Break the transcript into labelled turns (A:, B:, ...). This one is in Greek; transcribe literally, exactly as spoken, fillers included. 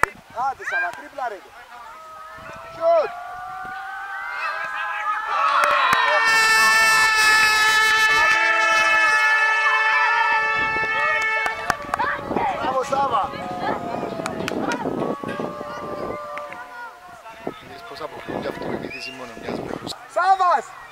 A: Άντε Σάβα, τρίπλα ρε. Σιούτ. Μπράβο Σάβα.
B: Δεις πώς αποκλείεται αυτό η μύθιση μόνο μιας μέρος.
A: Σάβας!